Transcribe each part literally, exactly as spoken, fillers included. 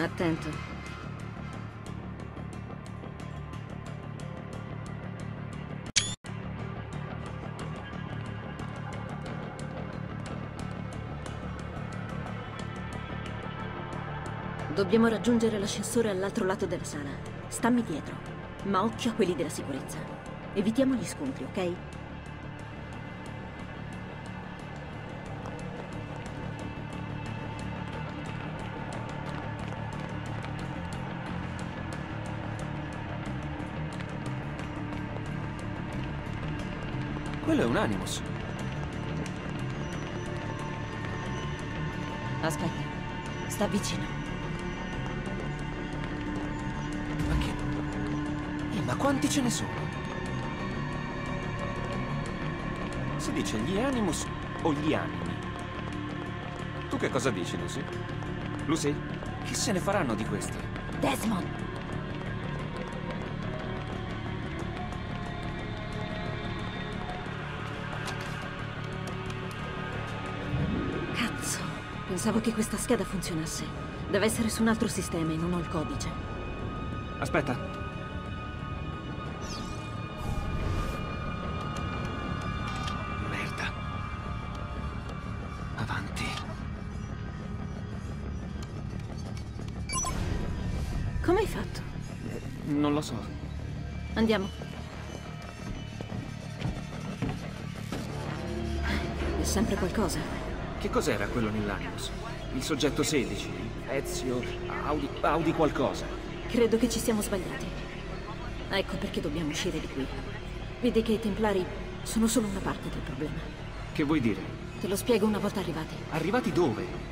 Attento. Dobbiamo raggiungere l'ascensore all'altro lato della sala. Stammi dietro, ma occhio a quelli della sicurezza. Evitiamo gli scontri, ok? Quello è un Animus. Aspetta, sta vicino. Ma che... Eh, ma quanti ce ne sono? Si dice gli Animus o gli animi? Tu che cosa dici, Lucy? Lucy? Chi se ne faranno di questi? Desmond! Cazzo! Pensavo che questa scheda funzionasse. Deve essere su un altro sistema e non ho il codice. Aspetta. Merda. Avanti. Come hai fatto? Eh, non lo so. Andiamo. È sempre qualcosa. Che cos'era quello nell'Animus? Il soggetto sedici? Ezio? Audi... Audi qualcosa? Credo che ci siamo sbagliati. Ecco perché dobbiamo uscire di qui. Vedi che i Templari sono solo una parte del problema. Che vuoi dire? Te lo spiego una volta arrivati. Arrivati dove?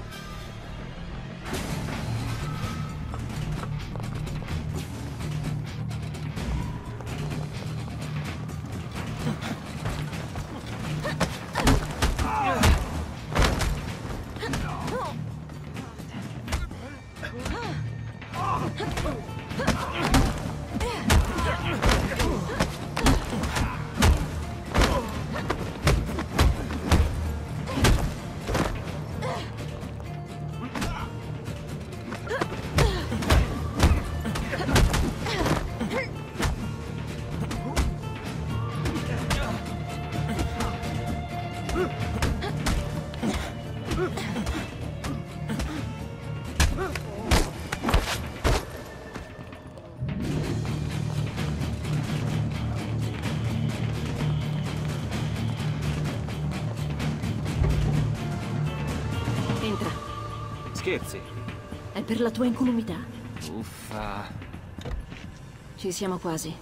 Entra. Scherzi? È per la tua incolumità. Uffa. Ci siamo quasi.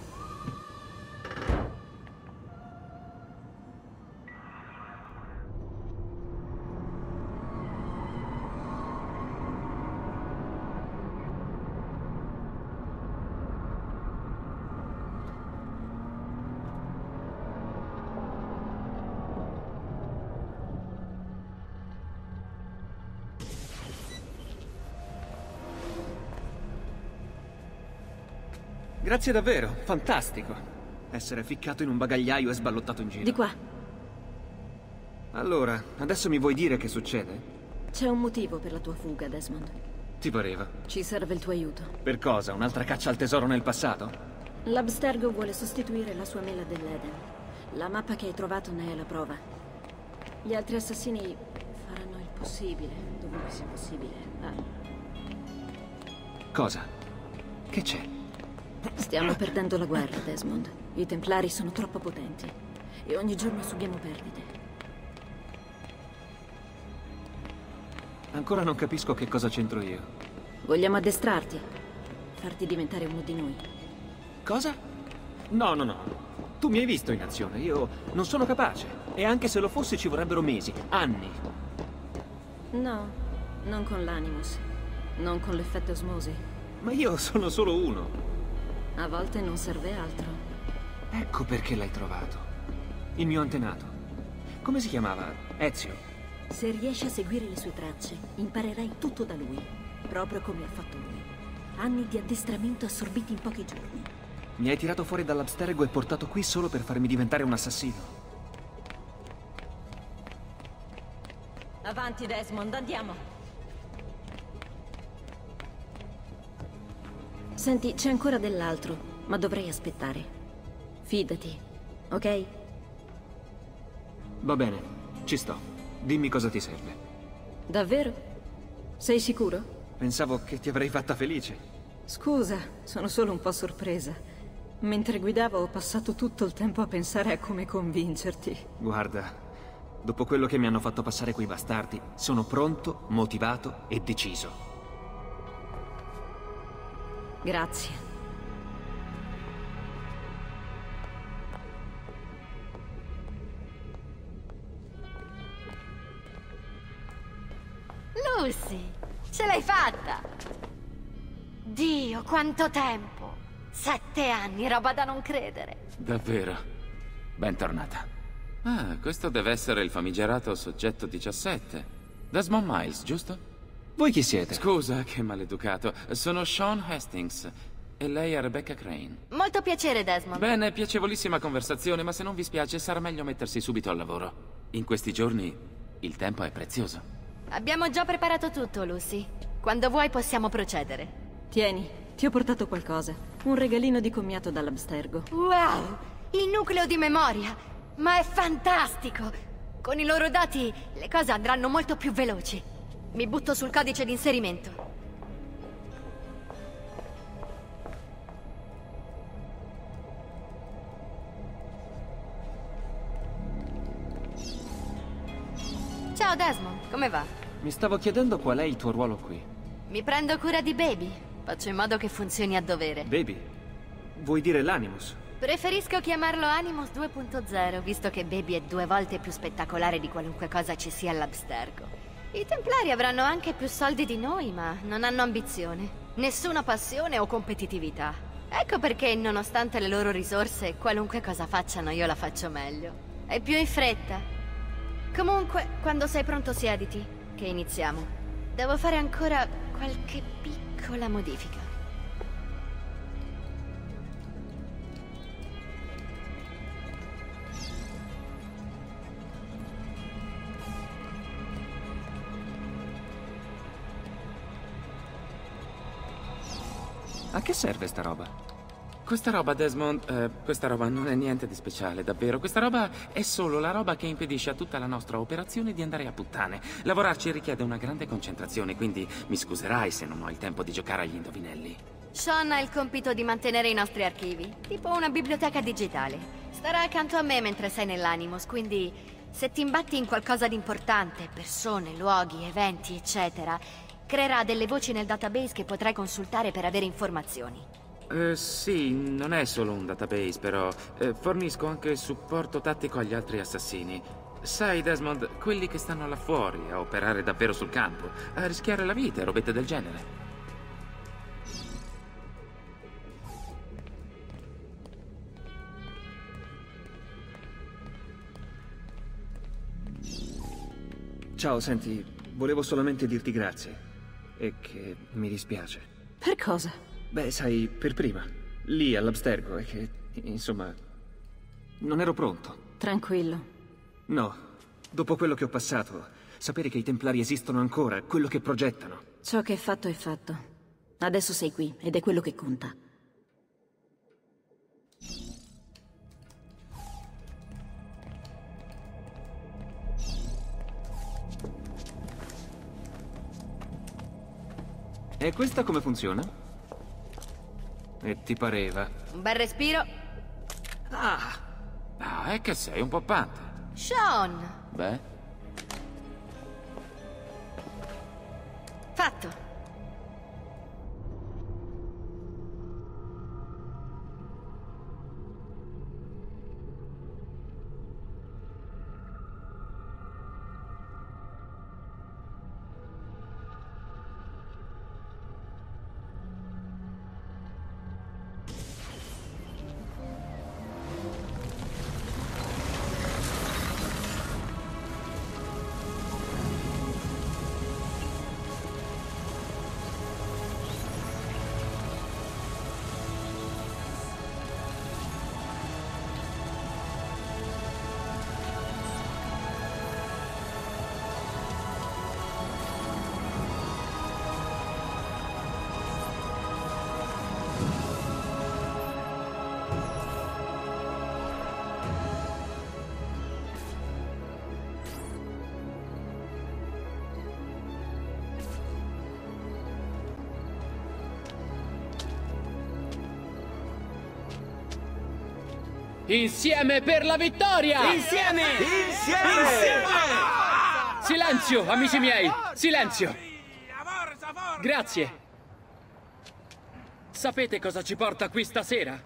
Grazie davvero, fantastico. Essere ficcato in un bagagliaio e sballottato in giro. Di qua. Allora, adesso mi vuoi dire che succede? C'è un motivo per la tua fuga, Desmond. Ti pareva? Ci serve il tuo aiuto. Per cosa? Un'altra caccia al tesoro nel passato? L'Abstergo vuole sostituire la sua mela dell'Eden. La mappa che hai trovato ne è la prova. Gli altri assassini faranno il possibile, dovunque sia possibile. Ah. Cosa? Che c'è? Stiamo perdendo la guerra, Desmond. I Templari sono troppo potenti e ogni giorno subiamo perdite. Ancora non capisco che cosa c'entro io. Vogliamo addestrarti, farti diventare uno di noi. Cosa? No, no, no. Tu mi hai visto in azione, io non sono capace. E anche se lo fossi ci vorrebbero mesi, anni. No, non con l'Animus, non con l'effetto osmosi. Ma io sono solo uno. A volte non serve altro. Ecco perché l'hai trovato. Il mio antenato. Come si chiamava? Ezio. Se riesci a seguire le sue tracce, imparerai tutto da lui, proprio come ha fatto lui. Anni di addestramento assorbiti in pochi giorni. Mi hai tirato fuori dall'Abstergo e portato qui solo per farmi diventare un assassino. Avanti, Desmond, andiamo. Senti, c'è ancora dell'altro, ma dovrei aspettare. Fidati, ok? Va bene, ci sto. Dimmi cosa ti serve. Davvero? Sei sicuro? Pensavo che ti avrei fatta felice. Scusa, sono solo un po' sorpresa. Mentre guidavo ho passato tutto il tempo a pensare a come convincerti. Guarda, dopo quello che mi hanno fatto passare quei bastardi, sono pronto, motivato e deciso. Grazie. Lucy, ce l'hai fatta! Dio, quanto tempo! Sette anni, roba da non credere. Davvero? Bentornata. Ah, questo deve essere il famigerato soggetto diciassette. Desmond Miles, giusto? Voi chi siete? Scusa, che maleducato. Sono Sean Hastings. E lei è Rebecca Crane. Molto piacere, Desmond. Bene, piacevolissima conversazione, ma se non vi spiace sarà meglio mettersi subito al lavoro. In questi giorni il tempo è prezioso. Abbiamo già preparato tutto, Lucy. Quando vuoi possiamo procedere. Tieni, ti ho portato qualcosa. Un regalino di commiato dall'Abstergo. Wow! Il nucleo di memoria! Ma è fantastico! Con i loro dati le cose andranno molto più veloci. Mi butto sul codice di inserimento. Ciao Desmond, come va? Mi stavo chiedendo qual è il tuo ruolo qui. Mi prendo cura di Baby. Faccio in modo che funzioni a dovere. Baby? Vuoi dire l'Animus? Preferisco chiamarlo Animus due punto zero, visto che Baby è due volte più spettacolare di qualunque cosa ci sia all'Abstergo. I Templari avranno anche più soldi di noi, ma non hanno ambizione. Nessuna passione o competitività. Ecco perché, nonostante le loro risorse, qualunque cosa facciano io la faccio meglio. È più in fretta. Comunque, quando sei pronto siediti, che iniziamo. Devo fare ancora qualche piccola modifica. A che serve sta roba? Questa roba, Desmond, eh, questa roba non è niente di speciale, davvero. Questa roba è solo la roba che impedisce a tutta la nostra operazione di andare a puttane. Lavorarci richiede una grande concentrazione, quindi mi scuserai se non ho il tempo di giocare agli indovinelli. Sean ha il compito di mantenere i nostri archivi, tipo una biblioteca digitale. Starà accanto a me mentre sei nell'Animus, quindi se ti imbatti in qualcosa di importante, persone, luoghi, eventi, eccetera, creerà delle voci nel database che potrai consultare per avere informazioni. Eh, sì, non è solo un database, però. Eh, fornisco anche supporto tattico agli altri assassini. Sai, Desmond, quelli che stanno là fuori a operare davvero sul campo, a rischiare la vita e robette del genere. Ciao, senti, volevo solamente dirti grazie. E che mi dispiace. Per cosa? Beh, sai, per prima. Lì all'Abstergo, e che, insomma, non ero pronto. Tranquillo. No, dopo quello che ho passato, sapere che i Templari esistono ancora, quello che progettano. Ciò che è fatto è fatto. Adesso sei qui, ed è quello che conta. E questa come funziona? E ti pareva? Un bel respiro. Ah! Ah, è che sei un poppante. Sean! Beh, Fatto. Insieme per la vittoria! Insieme! Insieme! Silenzio, amici miei! Silenzio! Grazie! Sapete cosa ci porta qui stasera?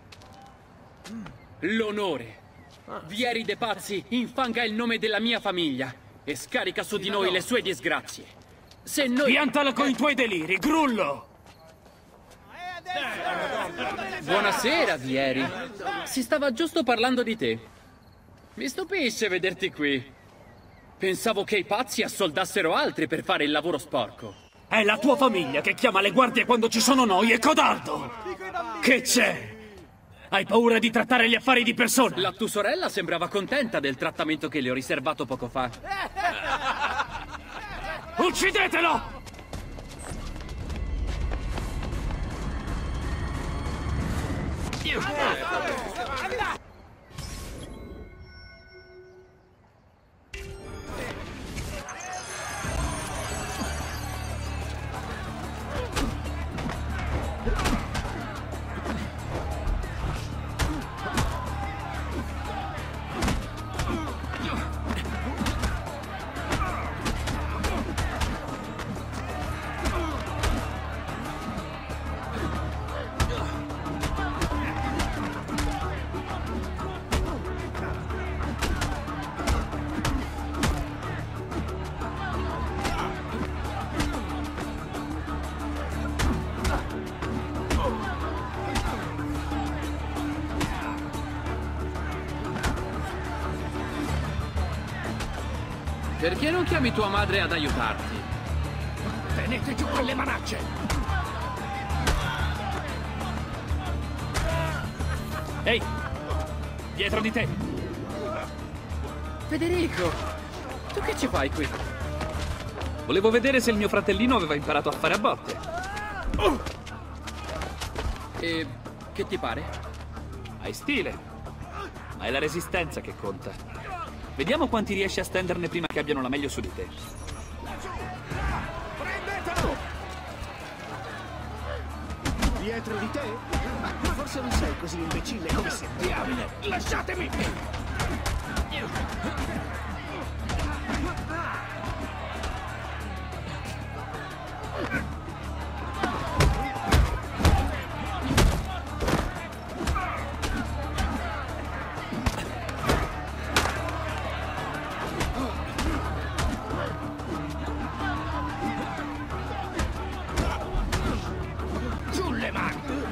L'onore. Vieri De Pazzi infanga il nome della mia famiglia e scarica su di noi le sue disgrazie. Se noi... Piantalo con i tuoi deliri, Grullo! Buonasera, Vieri. Si stava giusto parlando di te. Mi stupisce vederti qui. Pensavo che i pazzi assoldassero altri per fare il lavoro sporco. È la tua famiglia che chiama le guardie quando ci sono noi, è codardo! Che c'è? Hai paura di trattare gli affari di persona? La tua sorella sembrava contenta del trattamento che le ho riservato poco fa. Uccidetelo! Perché non chiami tua madre ad aiutarti? Tenete giù quelle manacce! Ehi! Dietro di te! Federico, tu che ci fai qui? Volevo vedere se il mio fratellino aveva imparato a fare a botte. E che ti pare? Hai stile. Ma è la resistenza che conta. Vediamo quanti riesci a stenderne prima che abbiano la meglio su di te. Prendetelo! Dietro di te? Ma forse non sei così imbecille come sembri. Diamine! Lasciatemi! Giù le mani!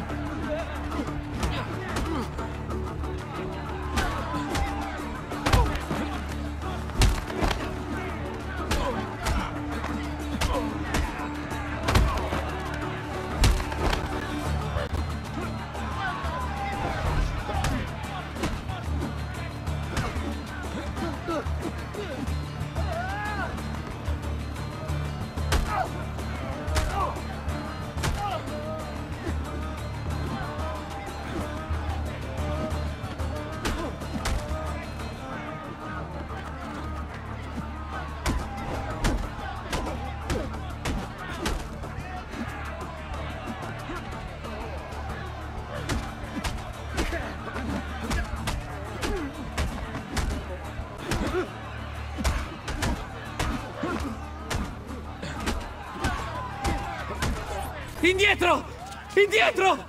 Indietro! Indietro!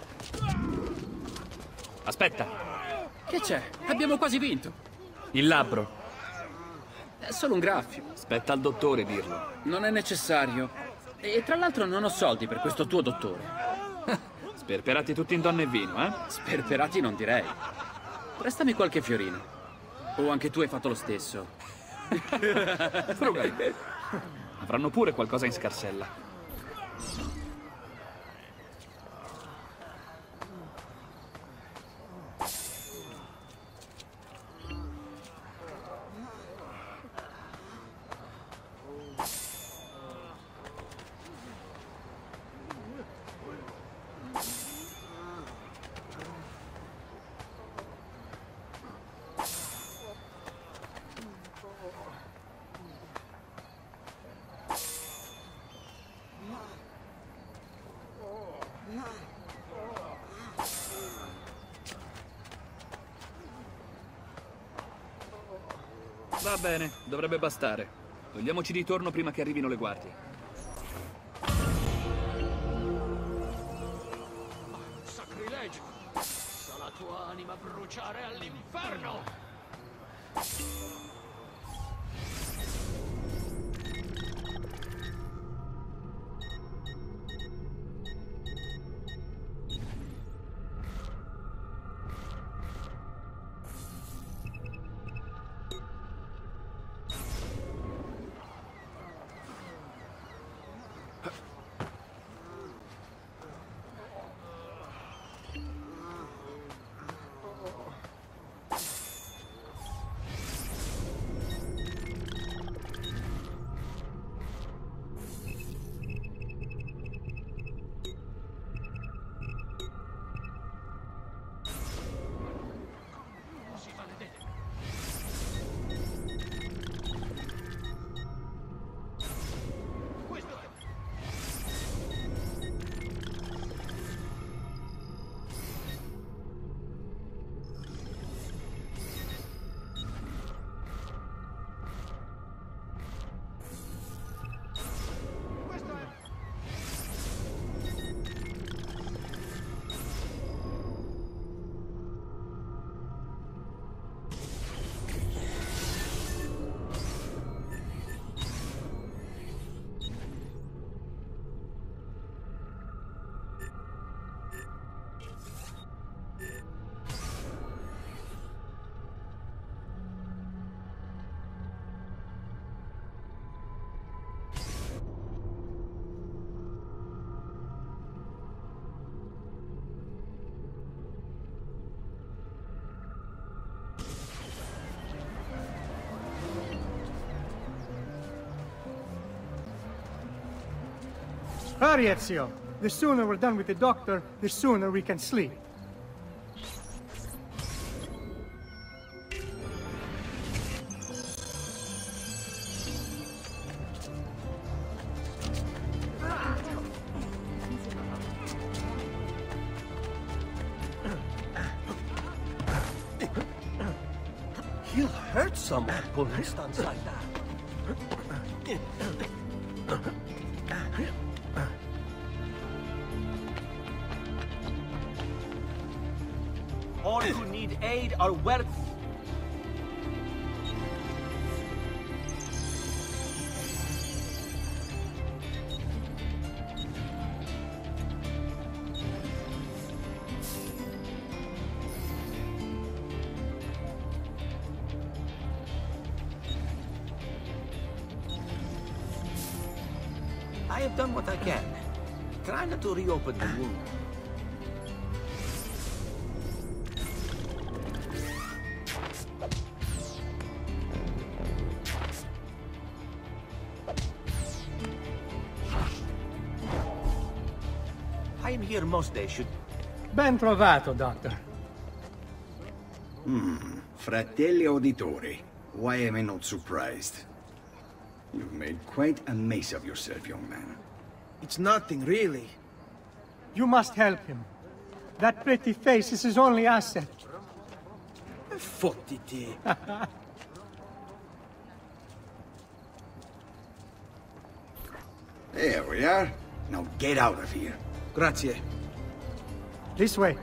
Aspetta, Che c'è? Abbiamo quasi vinto. il labbro. È solo un graffio. Spetta al dottore dirlo. Non è necessario. E tra l'altro non ho soldi per questo tuo dottore. Sperperati tutti in donne e vino, eh? Sperperati non direi. Prestami qualche fiorino. O anche tu hai fatto lo stesso. Frugali. Avranno pure qualcosa in scarsella. Va bene, dovrebbe bastare. Togliamoci di torno prima che arrivino le guardie. Sacrilegio! Sa la tua anima bruciare all'inferno! Hurry, Ezio. The sooner we're done with the doctor, the sooner we can sleep. He'll hurt someone pulling stunts like that. All who need aid are welcome. I have done what I can. Try not to reopen the wound. I am here most days, should... Ben trovato, Doctor. Hmm. Fratelli Auditori. Why am I not surprised? You've made quite a mess of yourself, young man. It's nothing, really. You must help him. That pretty face is his only asset. Fottiti. There we are. Now get out of here. Grazie. This way.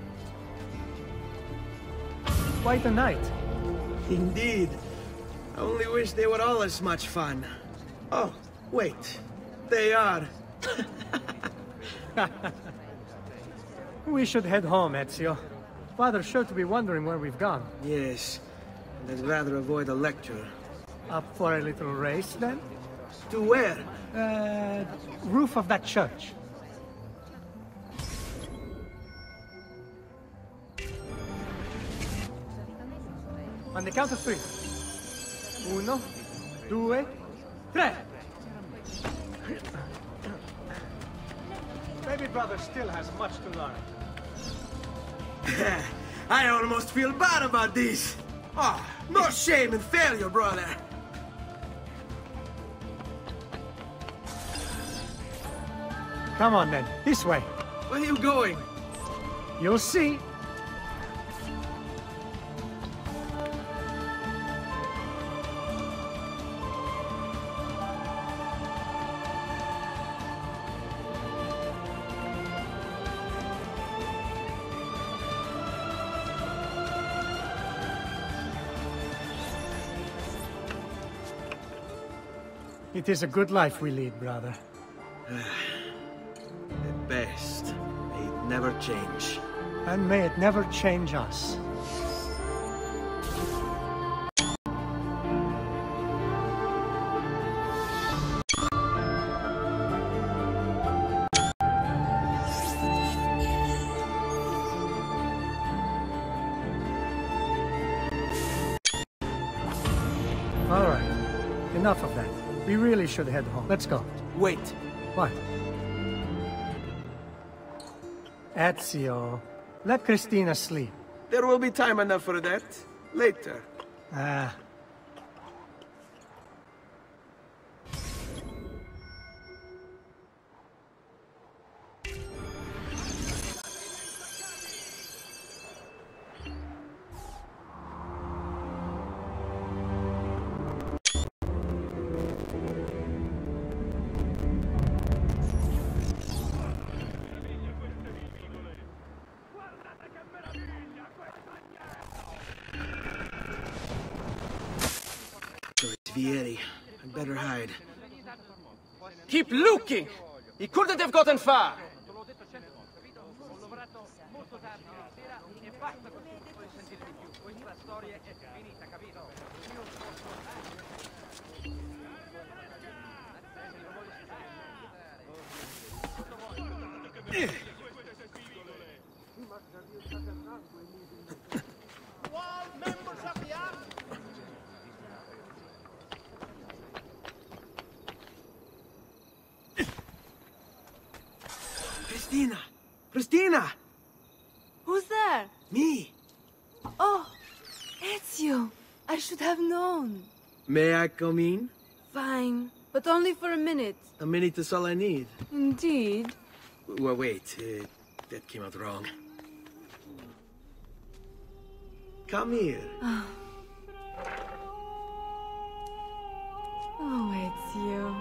Quite a night. Indeed. I only wish they were all as much fun. Oh, wait. They are. We should head home, Ezio. Father's sure to be wondering where we've gone. Yes. And I'd rather avoid a lecture. Up for a little race, then? To where? Uh, roof of that church. On the count of three. Uno, due, tre. Baby brother still has much to learn. I almost feel bad about this. Oh, no shame in failure, brother. Come on, then. This way. Where are you going? You'll see. It is a good life we lead, brother. At best, may it never change. And may it never change us. All right. Enough of that. We really should head home. Let's go. Wait. What? Ezio, let Cristina sleep. There will be time enough for that. Later. Ah. Vieri, I'd better hide. Keep looking! He couldn't have gotten far! Cristina! Cristina! Who's there? Me! Oh, Ezio! I should have known. May I come in? Fine, but only for a minute. A minute is all I need. Indeed. Well, wait. Uh, that came out wrong. Come here. Oh, oh Ezio.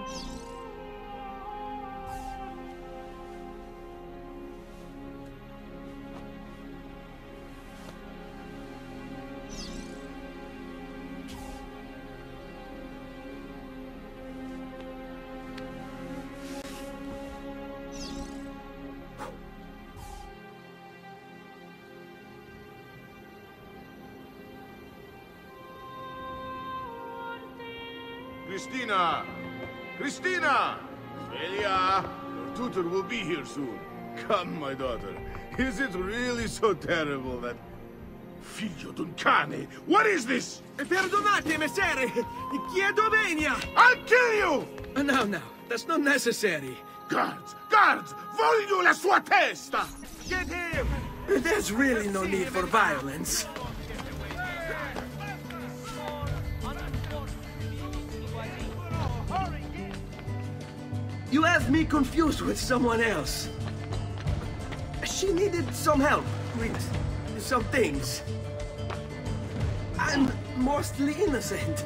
Cristina! Cristina! Celia! Your tutor will be here soon. Come, my daughter. Is it really so terrible that... Figlio d'un cane! What is this? Perdonate, messere! Chiedo venia! I'll kill you! Uh, no, no. That's not necessary. Guards! Guards! Voglio la sua testa! Get him! There's really no need for violence. You have me confused with someone else. She needed some help with some things. And mostly innocent.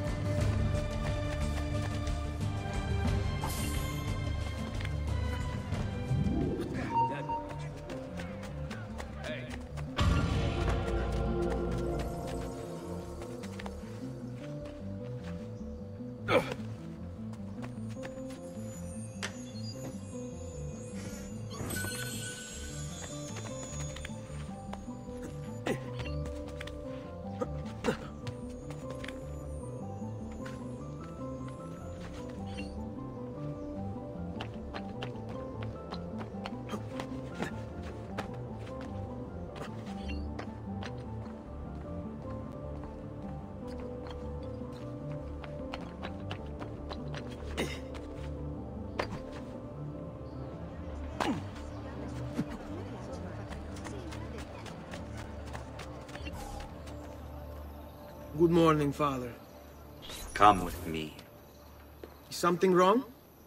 Good morning, Father. Come with me. Is something wrong?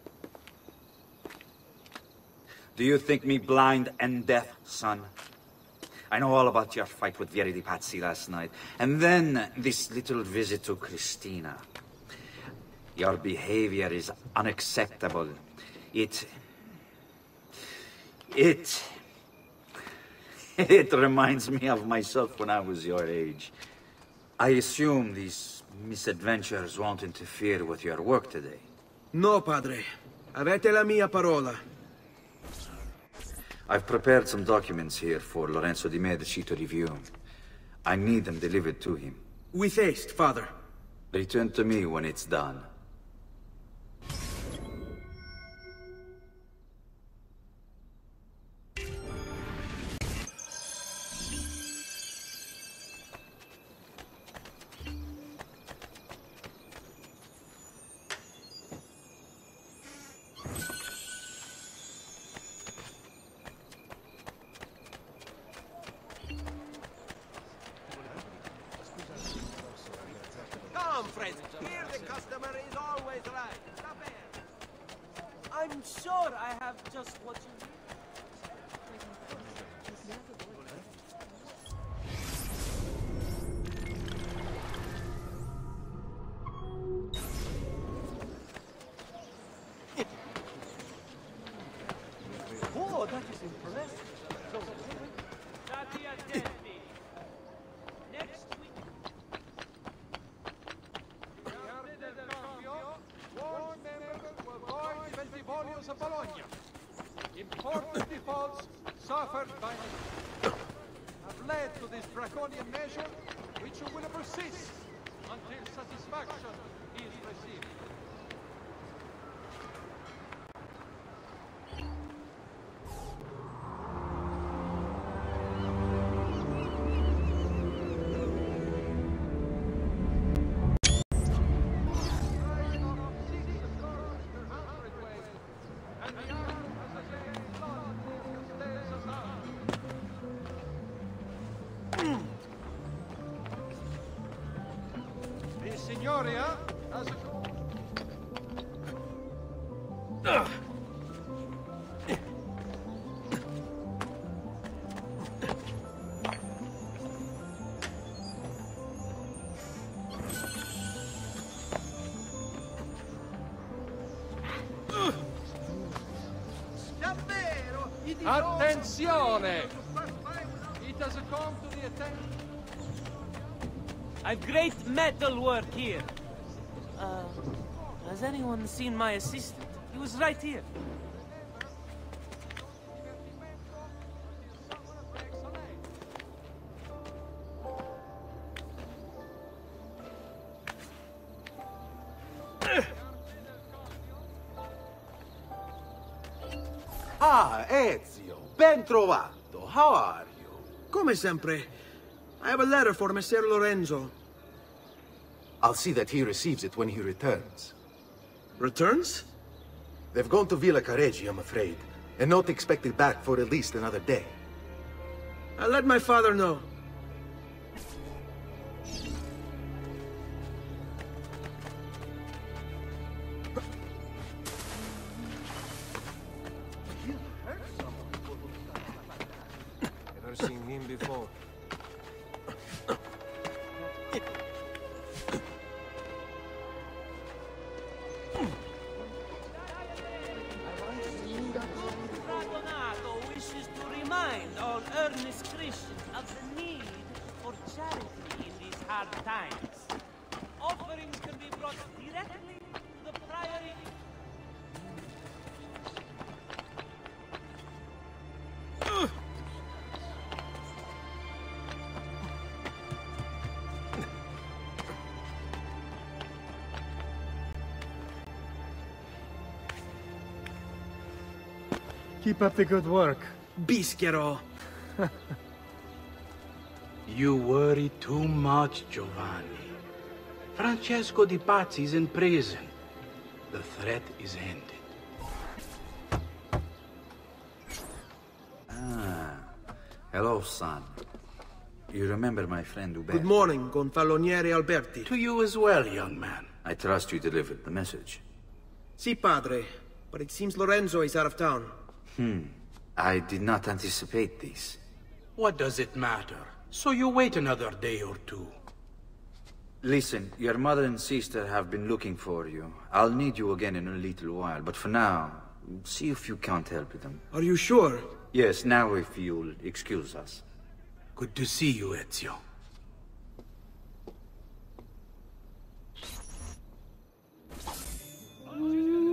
Do you think me blind and deaf, son? I know all about your fight with Vieri di Pazzi last night, and then this little visit to Cristina. Your behavior is unacceptable. It... It... It reminds me of myself when I was your age. I assume these misadventures won't interfere with your work today. No, padre. Avete la mia parola. I've prepared some documents here for Lorenzo di Medici to review. I need them delivered to him. With haste, father. Return to me when it's done. Come, Fred. Here the customer is always right. Stop it. I'm sure I have just what you need. Oh, that is impressive. Stati attenti. Next week. One member will avoid twenty volumes of Bologna. Important defaults suffered by have led to this draconian measure, which will persist until satisfaction is received. The Signoria has a... Attenzione! It has come to the attention. A great metal work here. Uh, has anyone seen my assistant? He was right here. Ah, Ezio, ben trovato. How are you? Come sempre. I have a letter for Messer Lorenzo. I'll see that he receives it when he returns. Returns? They've gone to Villa Careggi, I'm afraid, and not expected back for at least another day. I'll let my father know. Never seen him before. Radonato wishes to remind all earnest Christians of the need for charity in these hard times. Offerings can be brought directly to the priory. Keep up the good work. Bischero. You worry too much, Giovanni. Francesco Di Pazzi is in prison. The threat is ended. Ah, hello, son. You remember my friend Uberto? Good morning, Gonfaloniere Alberti. To you as well, young man. I trust you delivered the message. Si, padre. But it seems Lorenzo is out of town. Hmm. I did not anticipate this. What does it matter? So you wait another day or two. Listen, your mother and sister have been looking for you. I'll need you again in a little while, but for now, see if you can't help them. Are you sure? Yes, now if you'll excuse us. Good to see you, Ezio. Mm.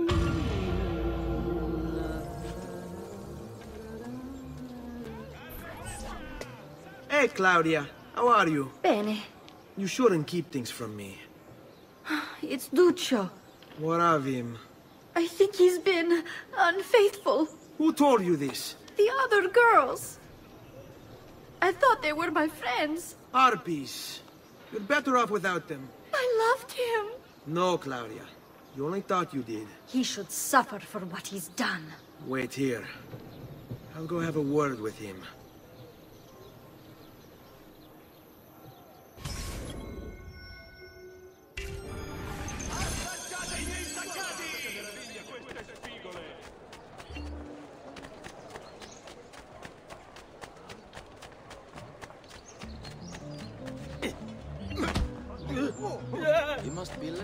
Hey, Claudia. How are you? Bene. You shouldn't keep things from me. It's Duccio. What of him? I think he's been unfaithful. Who told you this? The other girls. I thought they were my friends. Harpies. You're better off without them. I loved him. No, Claudia. You only thought you did. He should suffer for what he's done. Wait here. I'll go have a word with him. You must be late.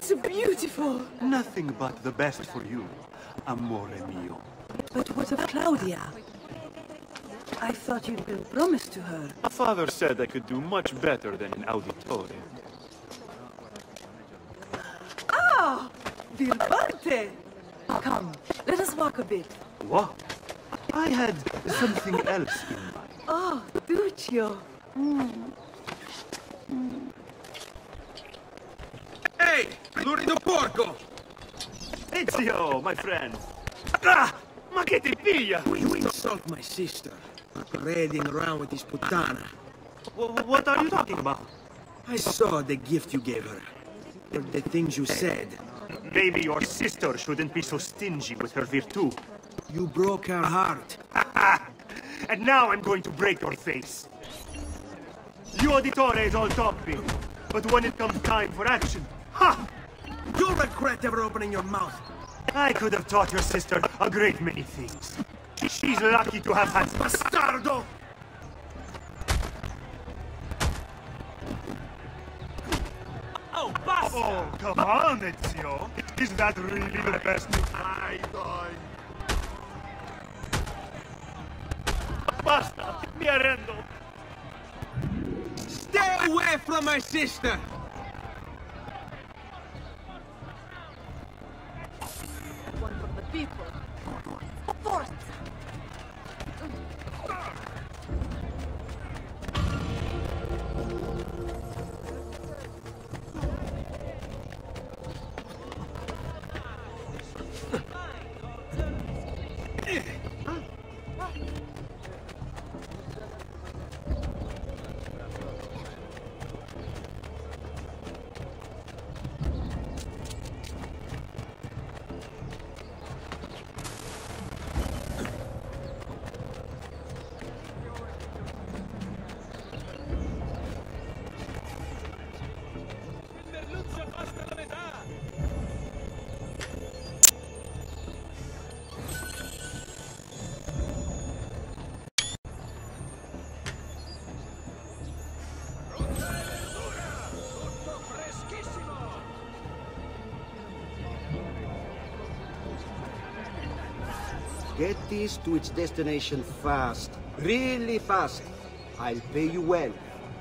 so beautiful. Nothing but the best for you, amore mio. But what of Claudia? I thought you'd been promised to her. My father said I could do much better than an auditore. Ah! Birbante! Come, let us walk a bit. What? I had something else in mind. Oh, Duccio. Mm. Mm. Hey! Lurido porco! Ezio, my friend. Ah! Ma che ti piglia? You insult my sister. Parading around with this putana. W what are you talking about? I saw the gift you gave her. The, the things you said. Maybe your sister shouldn't be so stingy with her virtù. You broke her heart. And now I'm going to break your face. You auditore is all talking, but when it comes time for action, ha! You'll regret ever opening your mouth. I could have taught your sister a great many things. She's lucky to have had... Bastardo! Oh, basta! Oh, come on, Ezio. Is that really the best I done? Basta! Mi arrendo! Stay away from my sister! One from the people. Forth! Get this to its destination fast. Really fast. I'll pay you well.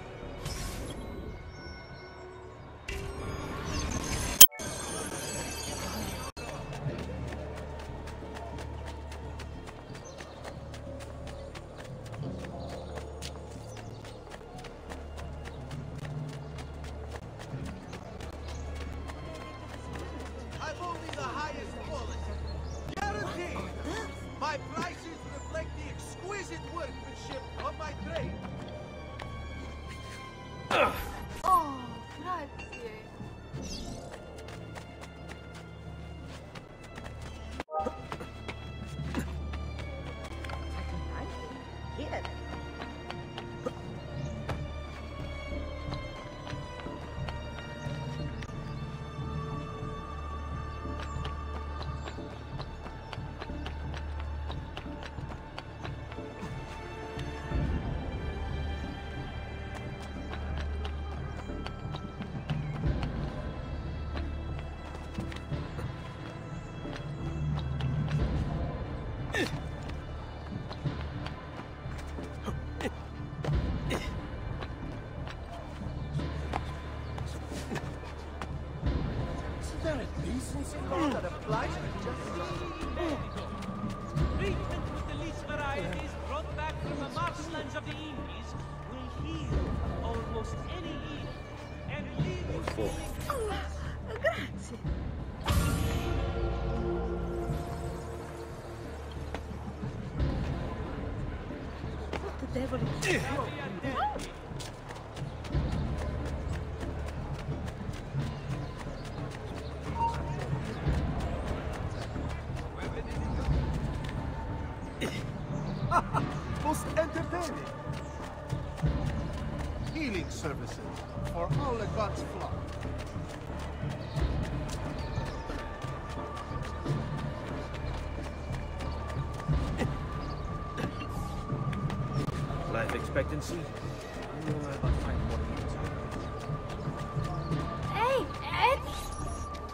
I've only the highest quality. Guaranteed. My prices reflect the exquisite workmanship of my trade. Oh, grazie. That applies to just... Treatment with the least varieties brought back from the marshlands of the Indies will heal almost any evil and leave you feeling... Grazie. What the devil is Most entertaining. Healing services for all the gods' flock. Life expectancy? Hey, Ed!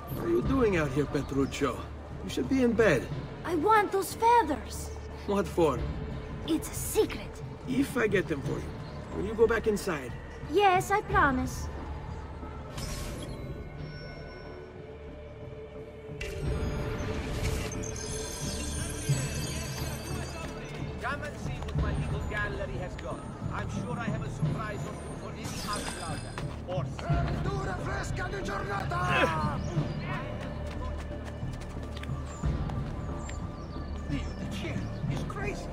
doing out here, Petruccio? You should be in bed. I want those feathers. What for? It's a secret. If I get them for you, will you go back inside? Yes, I promise. Come and see what my little gallery has got. I'm sure I have a surprise or two for any outsider. Or Verdura fresca di giornata! Dio, the chair is crazy.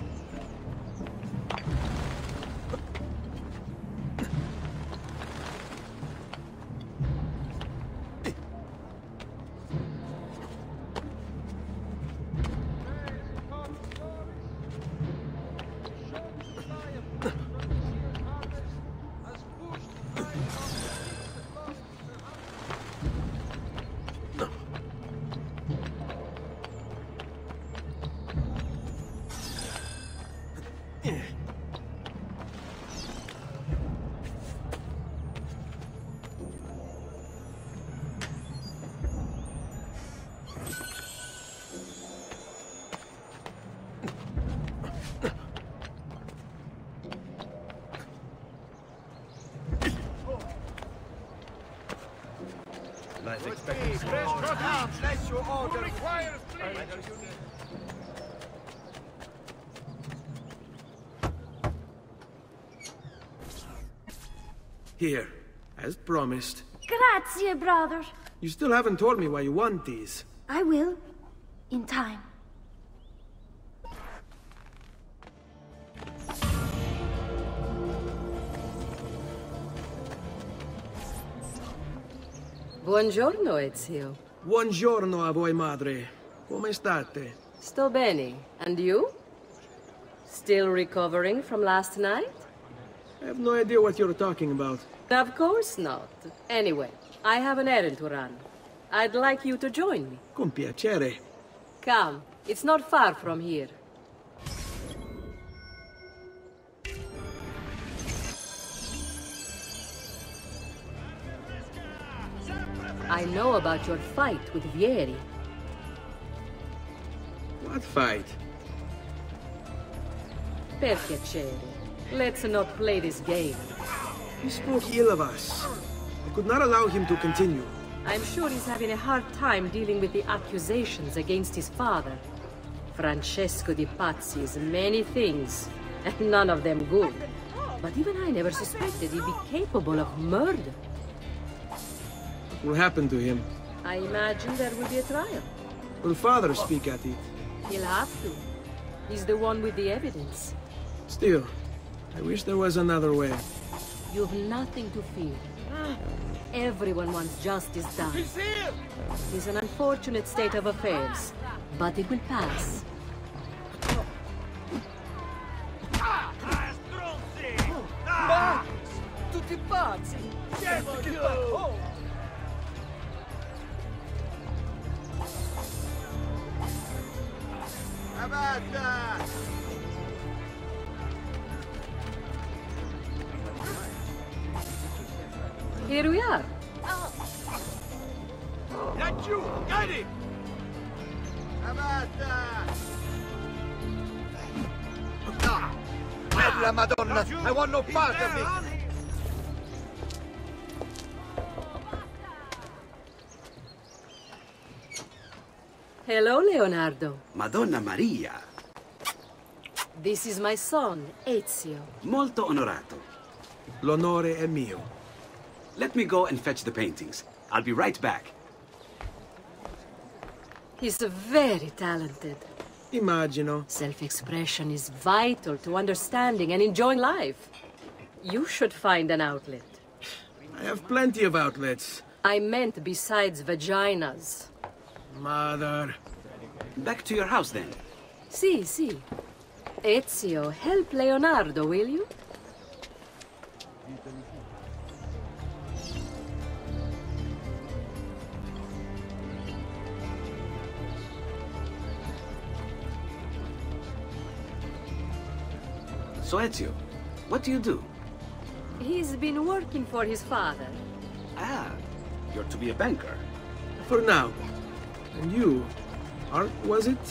Nice expecting fresh produce. Bless your order. Who requires Here, as promised. Grazie, brother. You still haven't told me why you want these. I will. In time. Buongiorno, Ezio. Buongiorno a voi, madre. Come state? Sto bene. And you? Still recovering from last night? I have no idea what you're talking about. Of course not. Anyway, I have an errand to run. I'd like you to join me. Con piacere. Come. It's not far from here. I know about your fight with Vieri. What fight? Per piacere. Let's not play this game. He spoke ill of us. I could not allow him to continue. I'm sure he's having a hard time dealing with the accusations against his father. Francesco di Pazzi is many things, and none of them good. But even I never suspected he'd be capable of murder. What will happen to him? I imagine there will be a trial. Will father speak at it? He'll have to. He's the one with the evidence. Still, I wish there was another way. You've nothing to fear. Everyone wants justice done. He's here! It's an unfortunate state of affairs, but it will pass. Ma! Tutti pazzi! Certo che fa... Avanti! Here we are. Laggiù! Guidi! Avanti! Ah! Bella Madonna! I want no part of it! Hello, Leonardo. Madonna Maria. This is my son, Ezio. Molto onorato. L'onore è mio. Let me go and fetch the paintings. I'll be right back. He's very talented. Immagino. Self-expression is vital to understanding and enjoying life. You should find an outlet. I have plenty of outlets. I meant besides vaginas. Mother. Back to your house, then. Sì, sì. Ezio, help Leonardo, will you? So, Ezio, what do you do? He's been working for his father. Ah, you're to be a banker. For now. And you, art was it?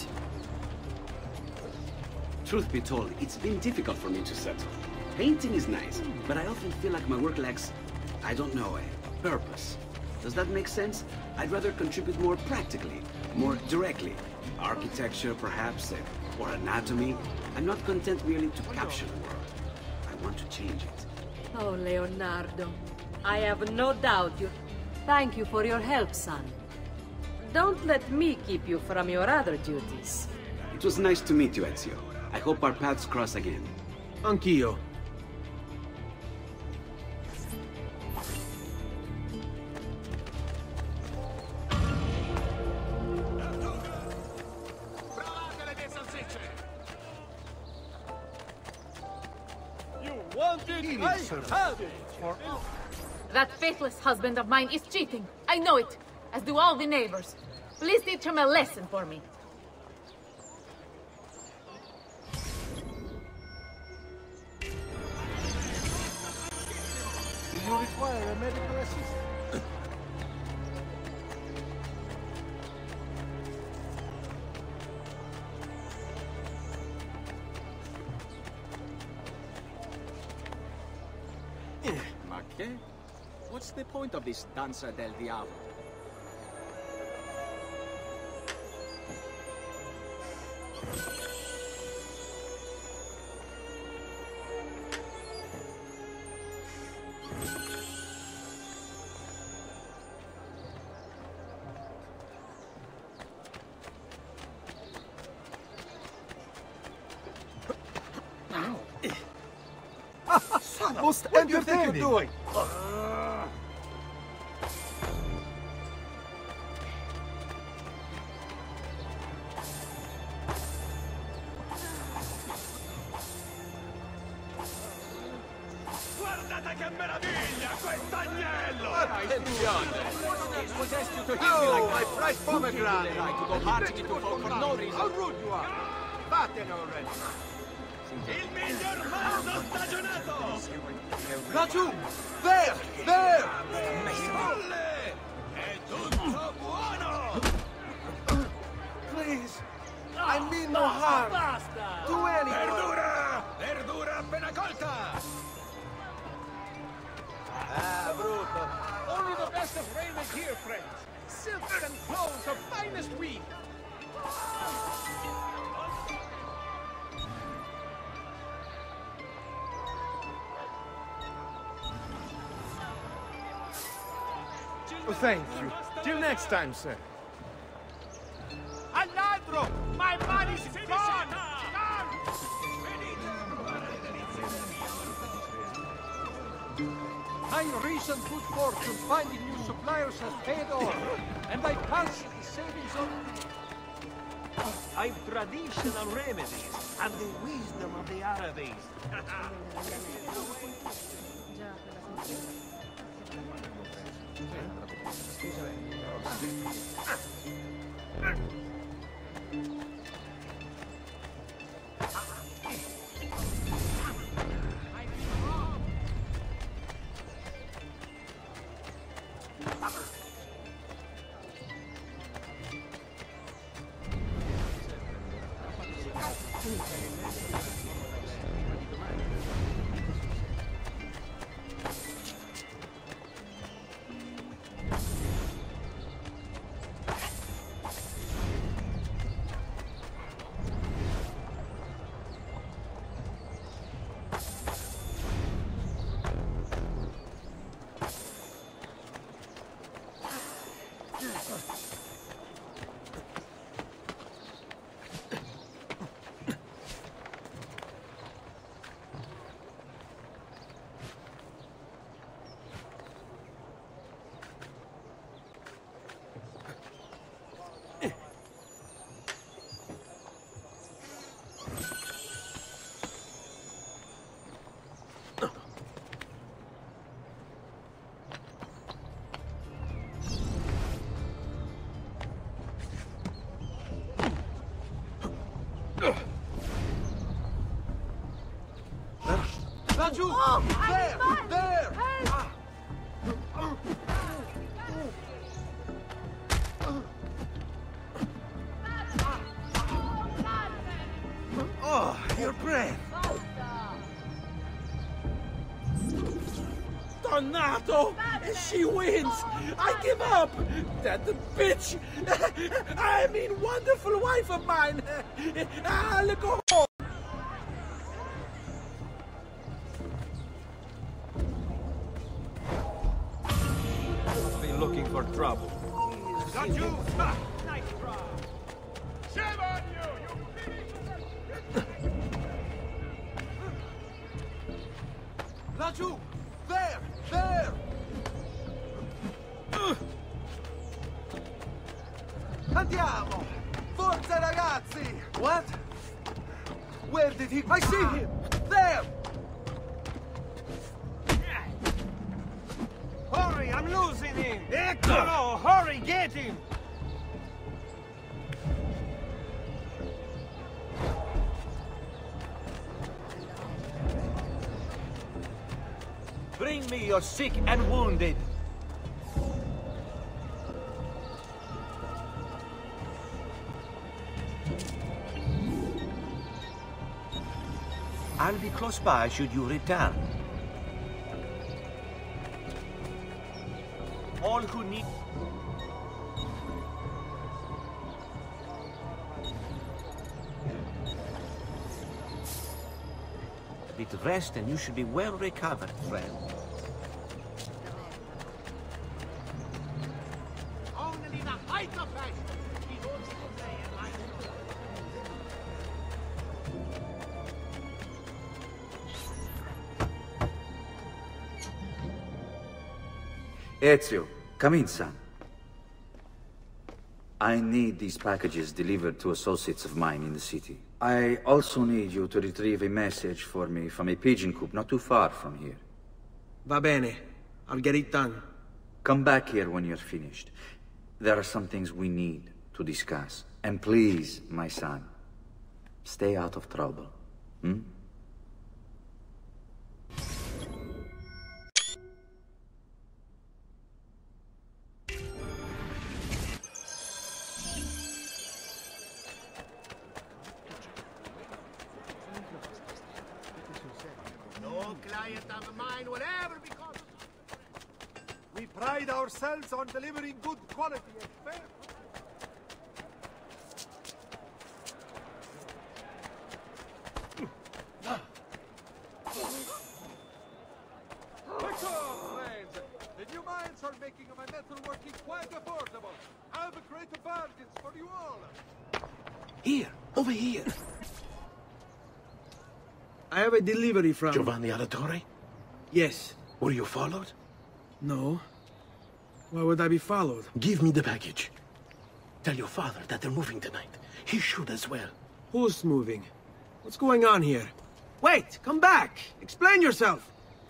Truth be told, it's been difficult for me to settle. Painting is nice, but I often feel like my work lacks, I don't know, a purpose. Does that make sense? I'd rather contribute more practically, more directly. Architecture, perhaps, uh, or anatomy. I'm not content merely to capture the world. I want to change it. Oh, Leonardo. I have no doubt you... Thank you for your help, son. Don't let me keep you from your other duties. It was nice to meet you, Ezio. I hope our paths cross again. Anch'io. That faithless husband of mine is cheating. I know it, as do all the neighbors. Please teach him a lesson for me. Do you require a medical assistant? Ma che? What's the point of this Danza del Diavolo? Most what do you think you're doing? Guardate che meraviglia, quest'agnello! Attenzione! It's possessed you to hit me like my fresh pomegranate! Right to go hunting into folk for no reason! How rude you are! Vattene already! Il miglior manzo stagionato! Laggiù! There! There! Folle! È tutto buono! Please! I mean no harm! Basta! Do anything! Verdura! Verdura appena colta! Ah, brutto! Only the best of raiment here, friends! Silks and clothes of finest weave! Oh, thank you. Till next time, sir. Al ladro! My money's gone! My recent good fortune finding new suppliers has paid off, and I pass the savings of... I've traditional remedies and the wisdom of the Arabes. Laggiù! Oh, there! There! Amato! She wins! I give up! That bitch! I mean, wonderful wife of mine! I'll go home! Been looking for trouble. Got you! Ah, nice try! Shame on you! Laggiù! There! There! Andiamo! Forza ragazzi! What? Where did he... I see him! There! Hurry, I'm losing him! Ecco! No, no, hurry, get him! Bring me your sick and wounded. I'll be close by should you return. All who need... A bit of rest and you should be well recovered, friend. Only the height of fashion! Ezio, come in, son. I need these packages delivered to associates of mine in the city. I also need you to retrieve a message for me from a pigeon coop not too far from here. Va bene. I'll get it done. Come back here when you're finished. There are some things we need to discuss. And please, my son, stay out of trouble. Hmm? No client of mine will ever be caught. We pride ourselves on delivering good quality and fair. Friends, the new mines are making my metalworking quite affordable. I have great bargains for you all. Here, over here. I have a delivery from... Giovanni Auditore? Yes. Were you followed? No. Why would I be followed? Give me the package. Tell your father that they're moving tonight. He should as well. Who's moving? What's going on here? Wait! Come back! Explain yourself!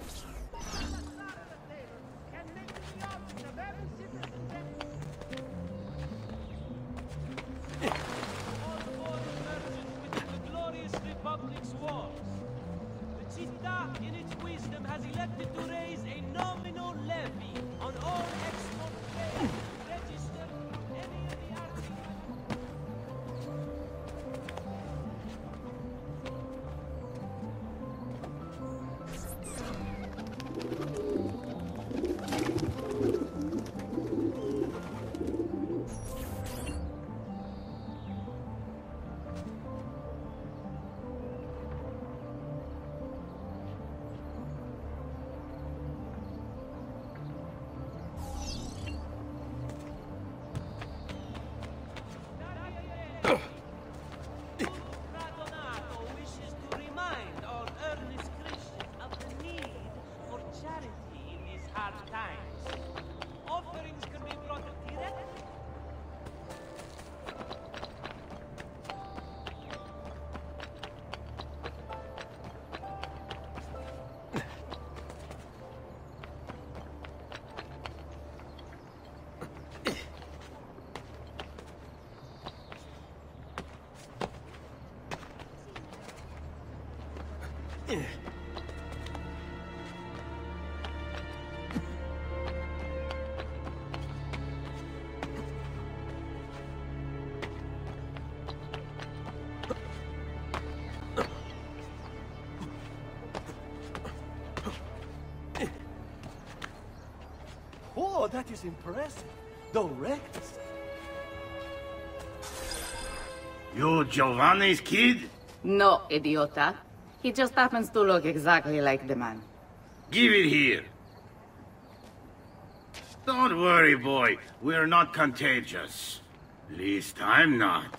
In its wisdom has elected to raise a nominal levy on all export trade registered from any of the articles. that is impressive. Direct. You Giovanni's kid? No, idiota. He just happens to look exactly like the man. Give it here. Don't worry, boy. We're not contagious. Least I'm not.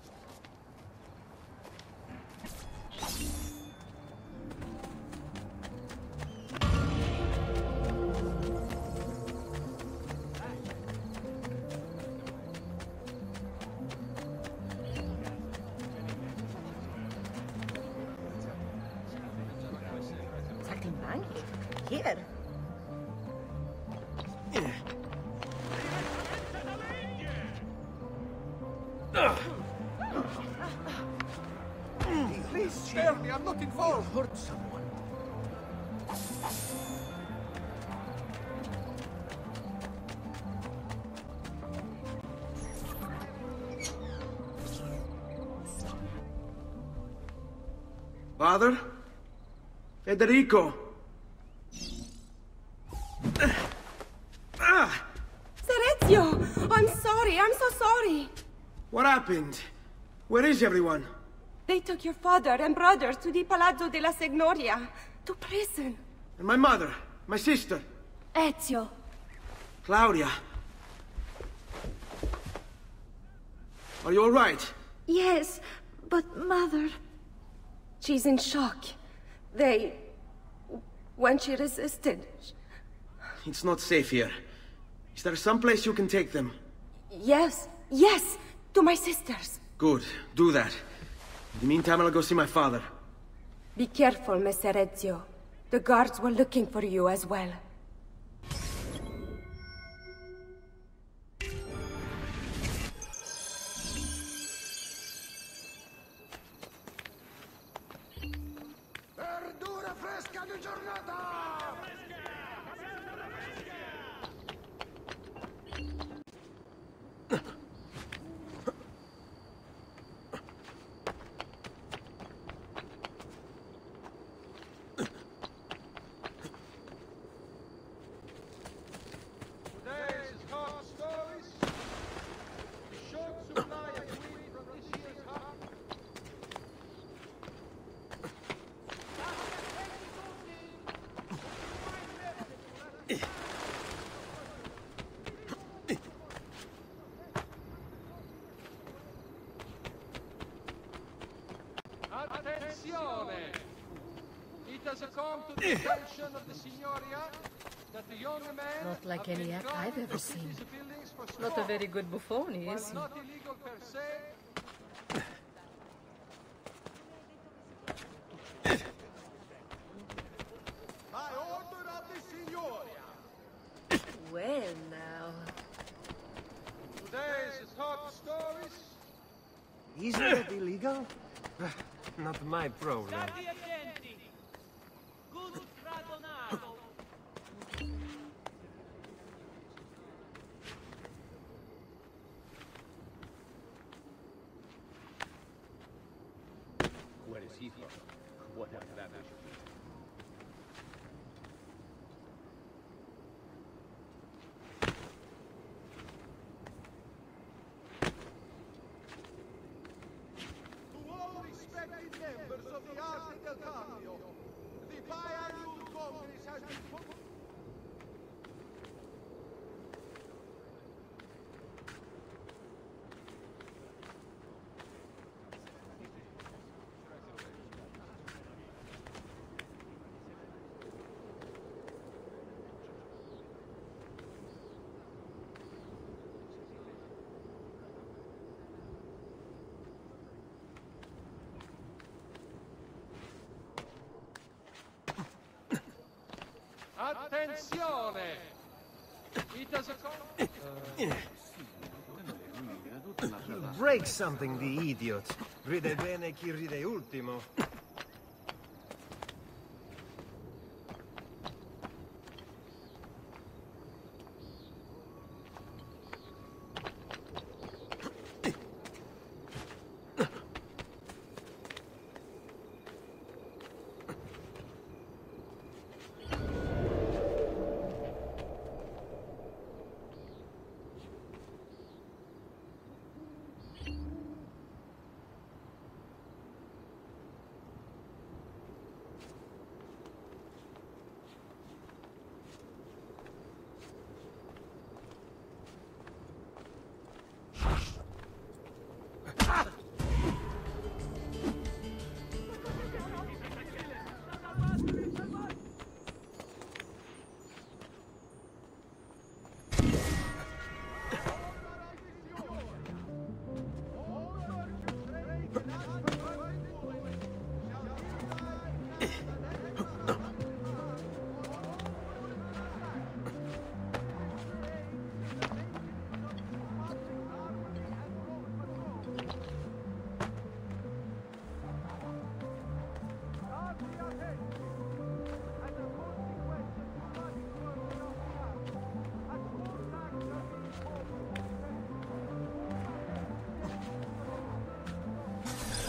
Saltimbanchi? Here. Please spare me, I'm not involved. You hurt someone. Father? Federico! Ah! Serezio! I'm sorry, I'm so sorry! What happened? Where is everyone? They took your father and brothers to the Palazzo della Signoria, to prison. And my mother? My sister? Ezio. Claudia? Are you all right? Yes, but mother... She's in shock. They... When she resisted... It's not safe here. Is there some place you can take them? Yes, yes! To my sisters. Good, do that. In the meantime, I'll go see my father. Be careful, Messer Ezio. The guards were looking for you as well. Verdura fresca di giornata! Today's hot stories. A short supply of wheat from this year's hop. Attenzione! It has come to the attention of the Signoria that the young man... Not like any act I've ever seen. Not a very good buffon, is he? Not illegal per se. By order of the Signoria. Well, now... Today's top stories. Isn't that illegal? Not my problem. State attenti! Good radonato! Where is he from? What happened to that mission? To all respected members of the Arte del Cambio, the biannual congress has been put... Attenzione! It has come... Break something, the idiot. Ride bene chi ride ultimo.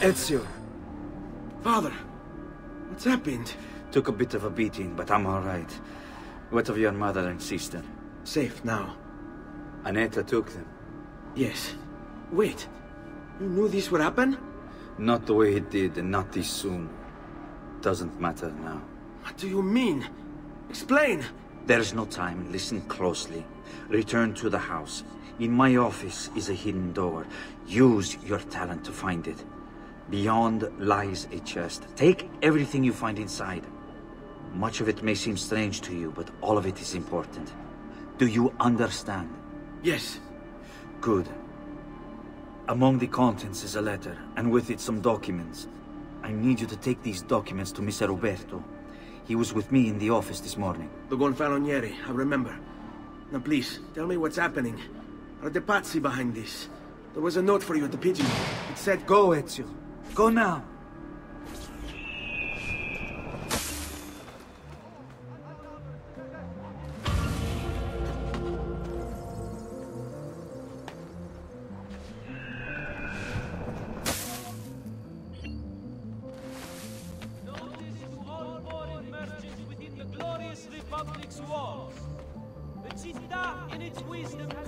Ezio. Father, what's happened? Took a bit of a beating, but I'm all right. What of your mother and sister? Safe now. Annetta took them. Yes. Wait. You knew this would happen? Not the way it did, and not this soon. Doesn't matter now. What do you mean? Explain! There's no time. Listen closely. Return to the house. In my office is a hidden door. Use your talent to find it. Beyond lies a chest. Take everything you find inside. Much of it may seem strange to you, but all of it is important. Do you understand? Yes. Good. Among the contents is a letter, and with it some documents. I need you to take these documents to Mister Roberto. He was with me in the office this morning. The Gonfalonieri, I remember. Now please, tell me what's happening. Are the Pazzi behind this? There was a note for you at the pigeon. It said, "Go, Ezio. Go now." Republic's walls. The città in its wisdom has...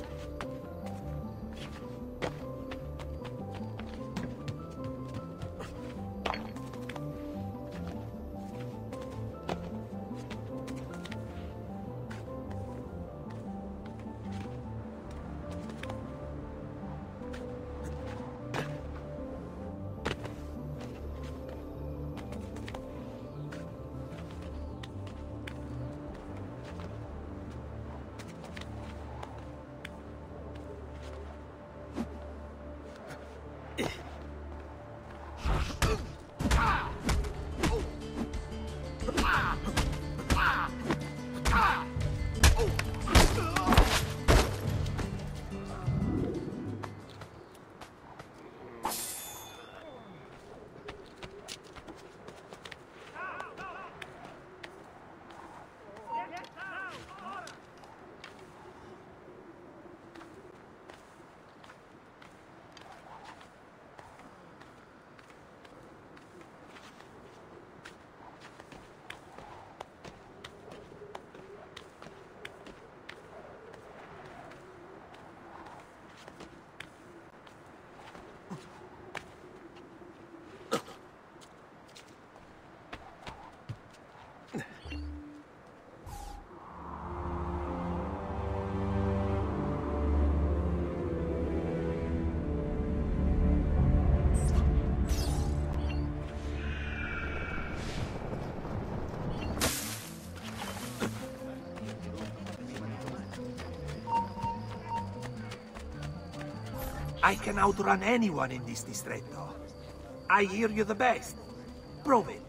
I can outrun anyone in this distretto. I hear you the best. Prove it.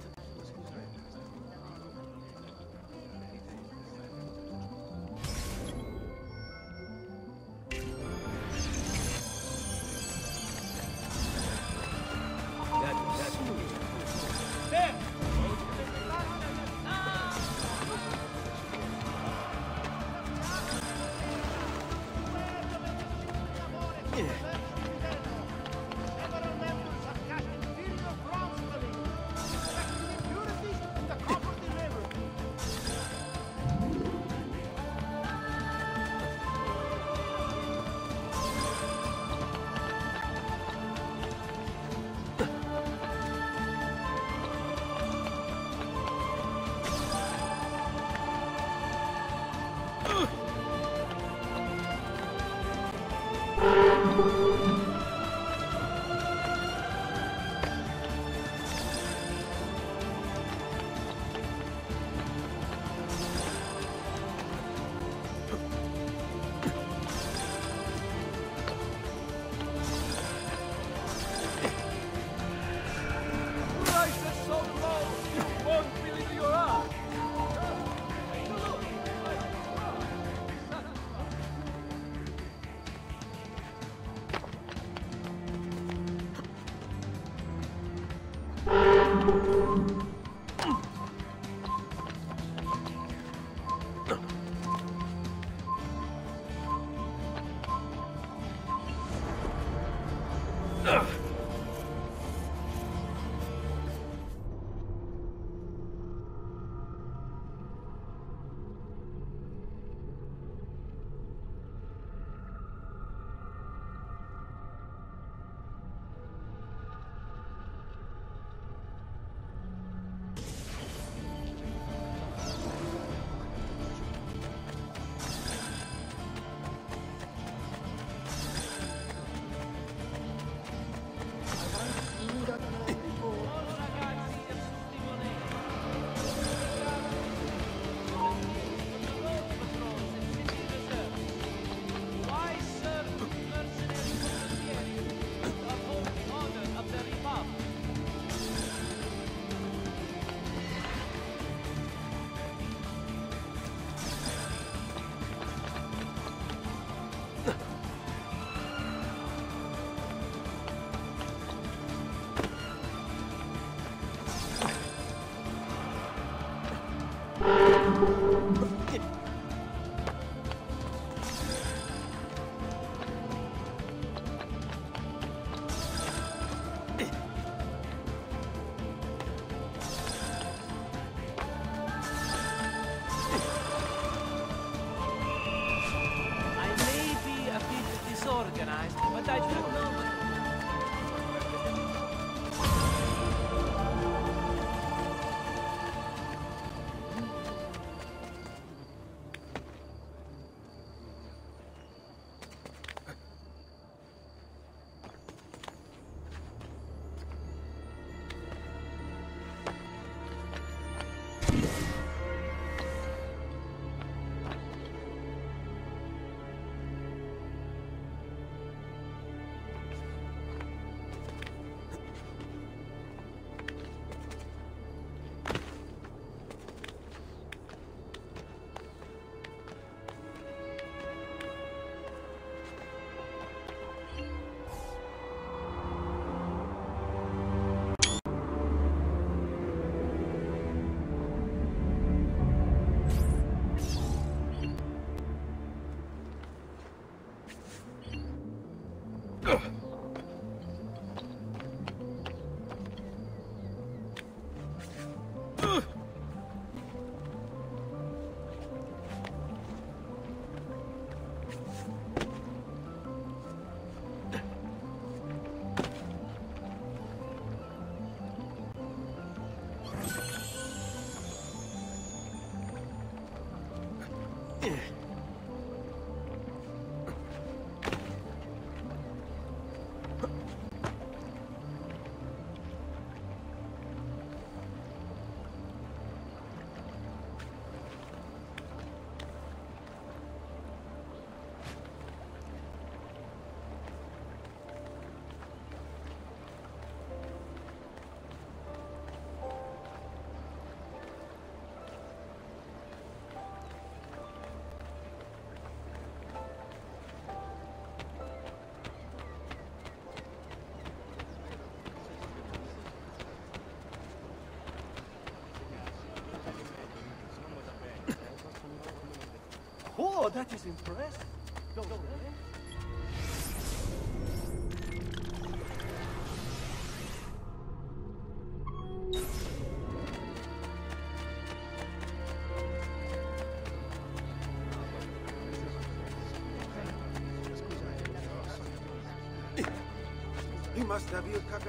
Organized, but I don't know. Oh, that is impressive. Go, go, go. He must have you, Kaka.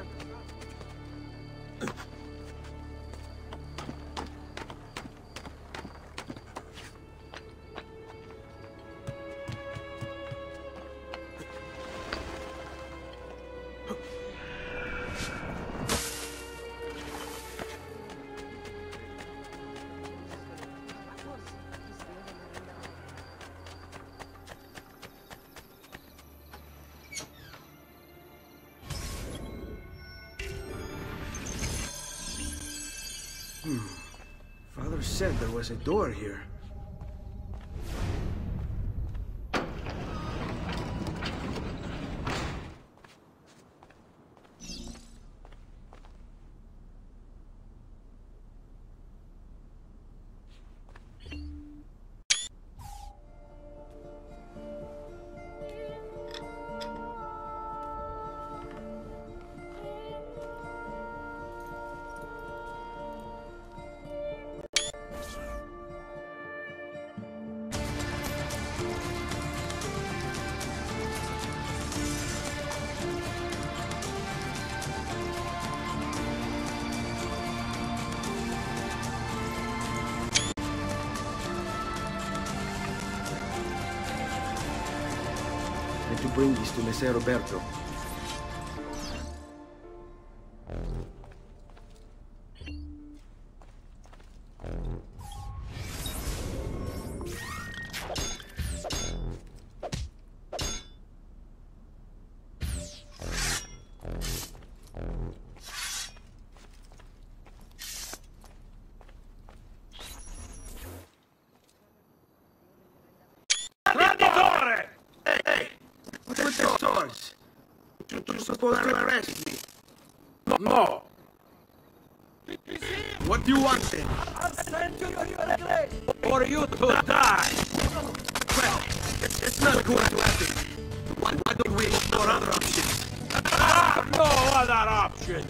Hmm. Father said there was a door here. To bring this to Messer Roberto. You're supposed to arrest me. No. What do you want then? I'll send you your regret. for you to die. Well, it's, it's not going to happen. Why, why don't we explore other options? Ah, no other options.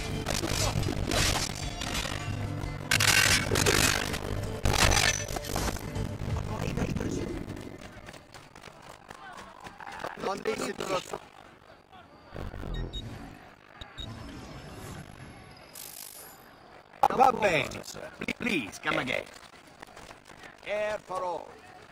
Va bene, sir. Please, come again. Air for all.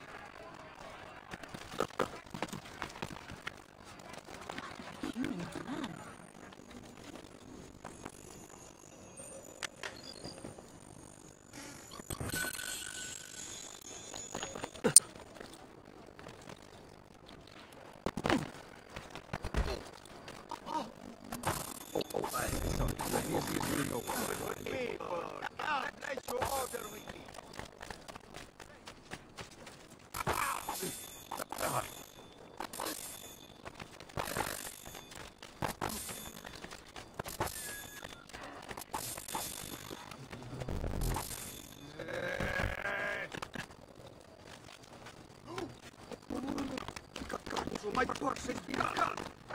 My horse has been cut.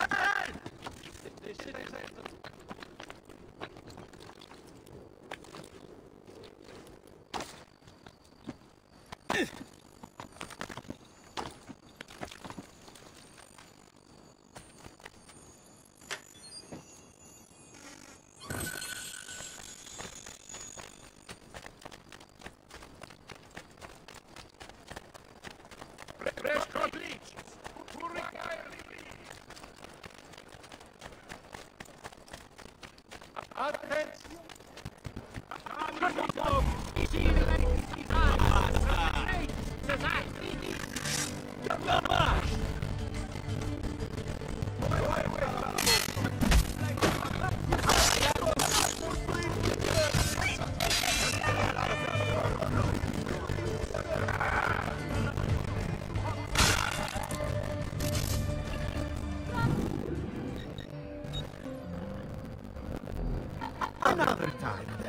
Another time, then.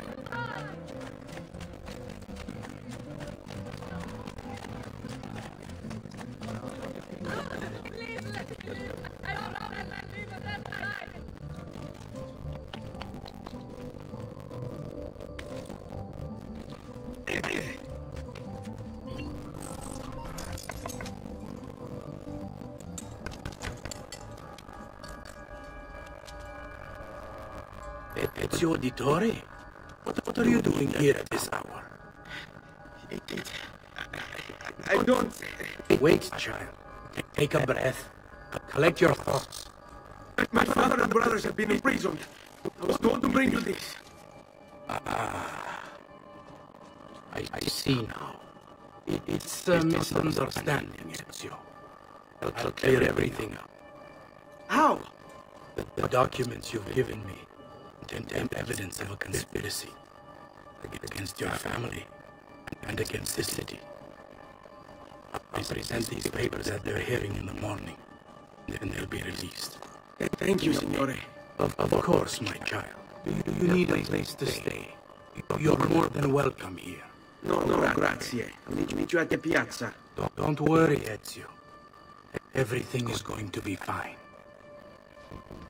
Ezio Auditore? What, what are you doing here at this hour? It, it, I, I don't... Wait, child. Take a breath. Collect your thoughts. My father and brothers have been imprisoned. I was told to bring you this. Ah. I, I see now. It, it's a misunderstanding, Ezio. I'll, I'll clear everything up. How? The, the documents you've given me contain evidence of a conspiracy against your family and against the city. I present these papers at their hearing in the morning, then they'll be released. Thank you, Signore. Of, of course, my child. You, you need a place to stay. You're more than welcome here. No, no, grazie. I'll meet you at the piazza. Don't, don't worry, Ezio. Everything is going to be fine.